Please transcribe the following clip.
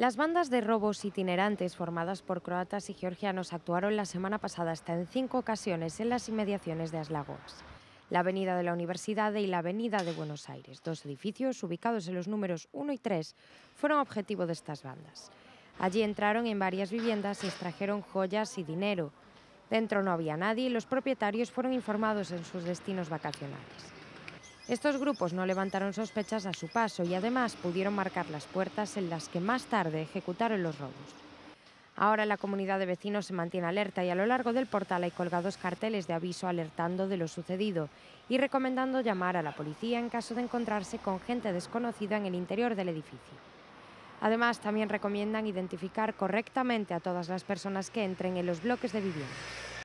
Las bandas de robos itinerantes formadas por croatas y georgianos actuaron la semana pasada hasta en 5 ocasiones en las inmediaciones de Aslagoas, la Avenida de la Universidad y la Avenida de Buenos Aires. Dos edificios ubicados en los números 1 y 3 fueron objetivo de estas bandas. Allí entraron en varias viviendas y extrajeron joyas y dinero. Dentro no había nadie y los propietarios fueron informados en sus destinos vacacionales. Estos grupos no levantaron sospechas a su paso y además pudieron marcar las puertas en las que más tarde ejecutaron los robos. Ahora la comunidad de vecinos se mantiene alerta y a lo largo del portal hay colgados carteles de aviso alertando de lo sucedido y recomendando llamar a la policía en caso de encontrarse con gente desconocida en el interior del edificio. Además, también recomiendan identificar correctamente a todas las personas que entren en los bloques de vivienda.